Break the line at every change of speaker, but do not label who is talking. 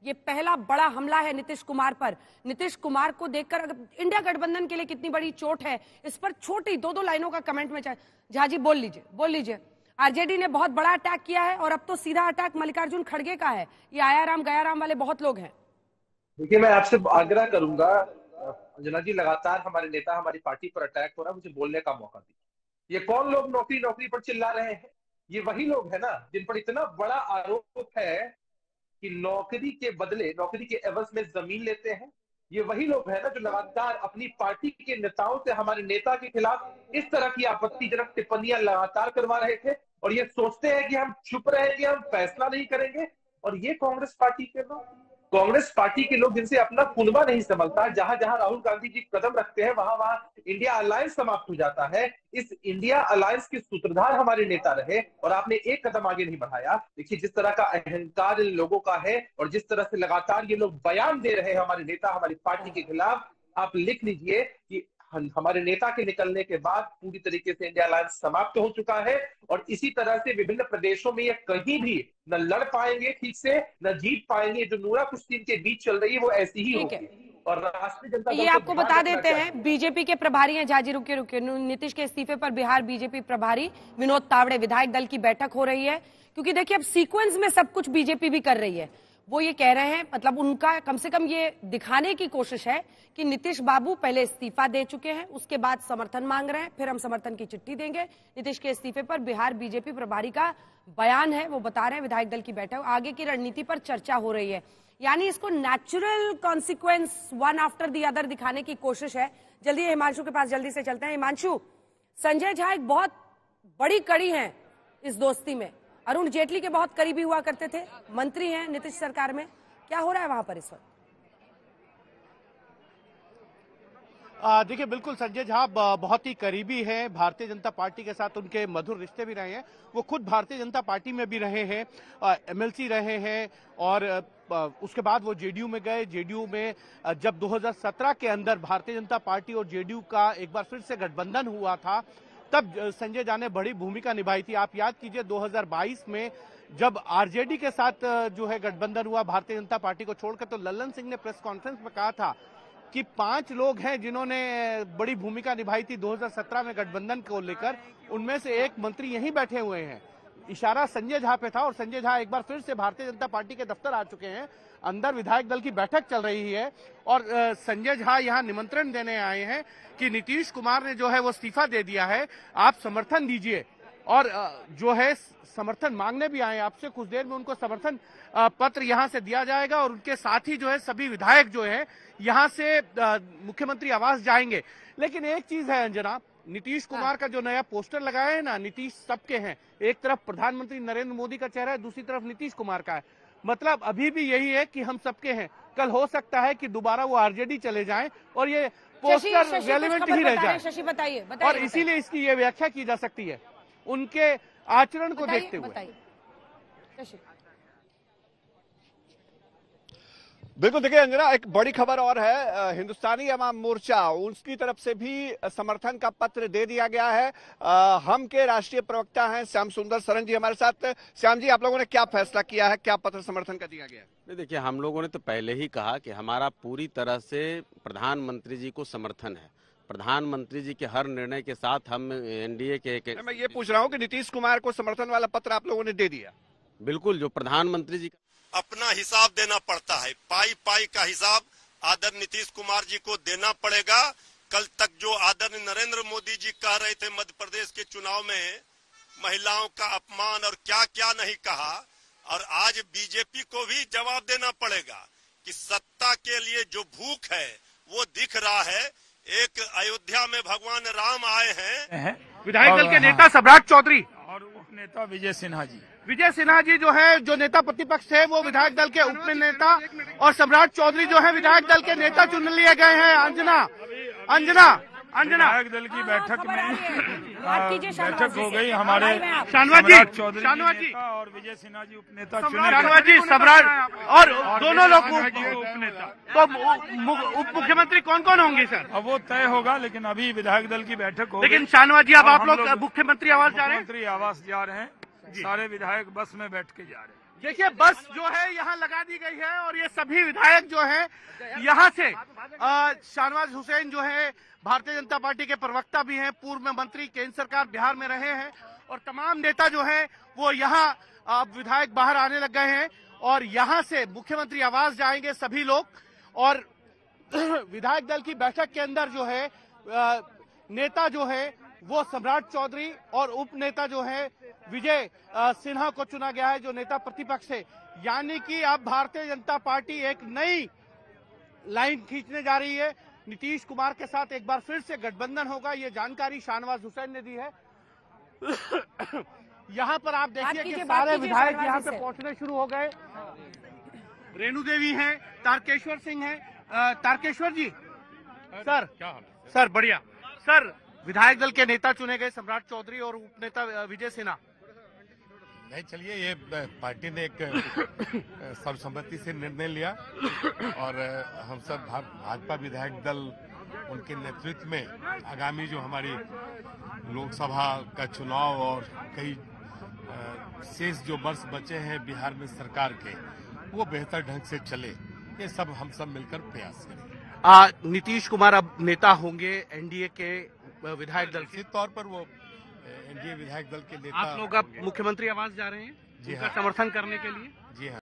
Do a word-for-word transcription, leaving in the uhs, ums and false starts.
ये पहला बड़ा हमला है नीतीश कुमार पर। नीतीश कुमार को देखकर इंडिया गठबंधन के लिए कितनी बड़ी चोट है, इस पर छोटी दो दो लाइनों का कमेंट में झा जी बोल लीजिए बोल लीजिए आरजेडी ने बहुत बड़ा अटैक किया है और अब तो सीधा अटैक मल्लिकार्जुन खड़गे का है। ये आया राम गया राम वाले बहुत लोग हैं।
देखिए, मैं आपसे आग्रह करूंगा, अंजना जी, लगातार हमारे नेता हमारी पार्टी पर अटैक हो रहा है, मुझे बोलने का मौका दीजिए। ये कौन लोग नौकरी नौकरी पर चिल्ला रहे हैं? ये वही लोग हैं ना जिन पर इतना बड़ा आरोप है कि नौकरी के बदले, नौकरी के एवज में जमीन लेते हैं। ये वही लोग हैं ना जो लगातार अपनी पार्टी के नेताओं से हमारे नेता के खिलाफ इस तरह की आपत्तिजनक टिप्पणियां लगातार करवा रहे थे और ये सोचते हैं कि हम चुप रहेंगे, हम फैसला नहीं करेंगे। और ये कांग्रेस पार्टी के लोग, कांग्रेस पार्टी के लोग जिनसे अपना कुनबा नहीं संभलता, जहां जहां राहुल गांधी जी कदम रखते हैं वहां वहां इंडिया अलायंस समाप्त हो जाता है। इस इंडिया अलायंस के सूत्रधार हमारे नेता रहे और आपने एक कदम आगे नहीं बढ़ाया। देखिए, जिस तरह का अहंकार इन लोगों का है और जिस तरह से लगातार ये लोग बयान दे रहे हैं हमारे नेता हमारी पार्टी के खिलाफ, आप लिख लीजिए कि हमारे नेता के निकलने के बाद पूरी तरीके से इंडिया अलायंस समाप्त हो चुका है और इसी तरह से विभिन्न प्रदेशों में ये कहीं भी न लड़ पाएंगे ठीक से, न जीत पाएंगे। जो नूरा कुश्ती इनके बीच चल रही है वो ऐसी ही होगी। और राष्ट्रीय जनता दल
ये आपको बता देते हैं, बीजेपी के प्रभारी हैं झाजी, रुके रुके नीतीश के इस्तीफे पर बिहार बीजेपी प्रभारी विनोद तावड़े, विधायक दल की बैठक हो रही है। क्योंकि देखिए, अब सीक्वेंस में सब कुछ बीजेपी भी कर रही है। वो ये कह रहे हैं, मतलब उनका कम से कम ये दिखाने की कोशिश है कि नीतीश बाबू पहले इस्तीफा दे चुके हैं, उसके बाद समर्थन मांग रहे हैं, फिर हम समर्थन की चिट्ठी देंगे। नीतीश के इस्तीफे पर बिहार बीजेपी प्रभारी का बयान है, वो बता रहे हैं विधायक दल की बैठक, आगे की रणनीति पर चर्चा हो रही है। यानी इसको natural consequence one after the other दिखाने की कोशिश है। जल्दी हिमांशु के पास जल्दी से चलते हैं। हिमांशु, संजय झा एक बहुत बड़ी कड़ी है इस दोस्ती में, अरुण जेटली के बहुत करीबी हुआ करते थे, मंत्री हैं नीतीश सरकार में, क्या हो रहा है वहां पर इस वक्त?
देखिए, बिल्कुल संजय झा बहुत ही करीबी है भारतीय जनता पार्टी के साथ, उनके मधुर रिश्ते भी रहे हैं। वो खुद भारतीय जनता पार्टी में भी रहे हैं, एमएलसी रहे हैं और उसके बाद वो जेडीयू में गए। जेडीयू में जब दो हज़ार सत्रह के अंदर भारतीय जनता पार्टी और जेडीयू का एक बार फिर से गठबंधन हुआ था, तब संजय झा ने बड़ी भूमिका निभाई थी। आप याद कीजिए, दो हज़ार बाईस में जब आरजेडी के साथ जो है गठबंधन हुआ भारतीय जनता पार्टी को छोड़कर, तो लल्लन सिंह ने प्रेस कॉन्फ्रेंस में कहा था कि पांच लोग हैं जिन्होंने बड़ी भूमिका निभाई थी दो हज़ार सत्रह में गठबंधन को लेकर, उनमें से एक मंत्री यहीं बैठे हुए हैं। इशारा संजय झा पे था और संजय झा एक बार फिर से भारतीय जनता पार्टी के दफ्तर आ चुके हैं। अंदर विधायक दल की बैठक चल रही है और संजय झा यहां निमंत्रण देने आए हैं कि नीतीश कुमार ने जो है वो इस्तीफा दे दिया है, आप समर्थन दीजिए। और जो है समर्थन मांगने भी आए आपसे, कुछ देर में उनको समर्थन पत्र यहां से दिया जाएगा और उनके साथ ही जो है सभी विधायक जो है यहां से मुख्यमंत्री आवास जाएंगे। लेकिन एक चीज है अंजना, नीतीश कुमार का जो नया पोस्टर लगाया है ना, नीतीश सबके हैं, एक तरफ प्रधानमंत्री नरेंद्र मोदी का चेहरा है, दूसरी तरफ नीतीश कुमार का है। मतलब अभी भी यही है कि हम सबके हैं। कल हो सकता है कि दोबारा वो आरजेडी चले जाएं और ये पोस्टर रेलेवेंट ही रह जाए।
शशि बताइए,
और इसीलिए इसकी ये व्याख्या की जा सकती है उनके आचरण को देखते हुए।
बिल्कुल, देखिए अंजना, एक बड़ी खबर और है, हिंदुस्तानी अवाम मोर्चा उसकी तरफ से भी समर्थन का पत्र दे दिया गया है। आ, हम के राष्ट्रीय प्रवक्ता हैं श्याम सुंदर सरन जी हमारे साथ। श्याम जी, आप लोगों ने क्या फैसला किया है, क्या पत्र समर्थन का दिया गया है?
देखिए, हम लोगों ने तो पहले ही कहा कि हमारा पूरी तरह से प्रधानमंत्री जी को समर्थन है। प्रधानमंत्री जी के हर निर्णय के साथ हम एनडीए के, के
मैं ये पूछ रहा हूँ कि नीतीश कुमार को समर्थन वाला पत्र आप लोगों ने दे दिया?
बिल्कुल, जो प्रधानमंत्री जी
अपना हिसाब देना पड़ता है, पाई पाई का हिसाब आदर नीतीश कुमार जी को देना पड़ेगा। कल तक जो आदर नरेंद्र मोदी जी कह रहे थे मध्य प्रदेश के चुनाव में महिलाओं का अपमान और क्या क्या नहीं कहा, और आज बीजेपी को भी जवाब देना पड़ेगा कि सत्ता के लिए जो भूख है वो दिख रहा है। एक अयोध्या में भगवान राम आए हैं,
विधायक दल के नेता सम्राट चौधरी
और उप नेता विजय सिन्हा जी
विजय सिन्हा जी जो है जो नेता प्रतिपक्ष थे, वो विधायक दल के उप नेता, और सम्राट चौधरी जो है विधायक दल के नेता चुन लिए गए हैं। अंजना अंजना अंजना
विधायक दल की बैठक में बैठक हो गई। हमारे
शानवाज जी
चौधरी
शानवाज जी
और विजय सिन्हा जी उपनेता
शानवाज जी सम्राट और दोनों लोग
उपनेता।
तो उप मुख्यमंत्री कौन कौन होंगे सर?
अब वो तय होगा, लेकिन अभी विधायक दल की बैठक हो।
लेकिन शानवाज जी, अब आप लोग मुख्यमंत्री आवास जा रहे हैं?
मुख्यमंत्री आवास जा रहे हैं, सारे विधायक बस में बैठ के जा रहे हैं।
देखिए बस जो है यहाँ लगा दी गई है और ये सभी विधायक जो है यहाँ से अ, शाहनवाज हुसैन जो है भारतीय जनता पार्टी के प्रवक्ता भी हैं, पूर्व मंत्री, केंद्र सरकार बिहार में रहे हैं और तमाम नेता जो हैं वो यहाँ अब विधायक बाहर आने लग गए हैं और यहाँ से मुख्यमंत्री आवास जाएंगे सभी लोग। और विधायक दल की बैठक के अंदर जो है अ, नेता जो है वो सम्राट चौधरी और उप नेता जो है विजय अ, सिन्हा को चुना गया है जो नेता प्रतिपक्ष है। यानी कि अब भारतीय जनता पार्टी एक नई लाइन खींचने जा रही है। नीतीश कुमार के साथ एक बार फिर से गठबंधन होगा, ये जानकारी शाहनवाज हुसैन ने दी है। यहाँ पर आप देखिए कि सारे विधायक यहाँ पे पहुंचने शुरू हो गए। रेणु देवी हैं, तारकेश्वर सिंह हैं। अ, तारकेश्वर जी सर, क्या सर बढ़िया सर, विधायक दल के नेता चुने गए सम्राट चौधरी और उपनेता विजय सिन्हा।
नहीं, चलिए, ये पार्टी ने एक सर्वसम्मति से निर्णय लिया और हम सब भाजपा विधायक दल उनके नेतृत्व में आगामी जो हमारी लोकसभा का चुनाव और कई शेष जो वर्ष बचे हैं बिहार में सरकार के, वो बेहतर ढंग से चले, ये सब हम सब मिलकर प्रयास करेंगे।
नीतीश कुमार अब नेता होंगे एनडीए के विधायक दल के
तौर पर, वो एनडीए विधायक दल के नेता।
आप लोग अब मुख्यमंत्री आवास जा रहे हैं
जी
उनका
हाँ।
समर्थन करने के लिए।
जी हाँ।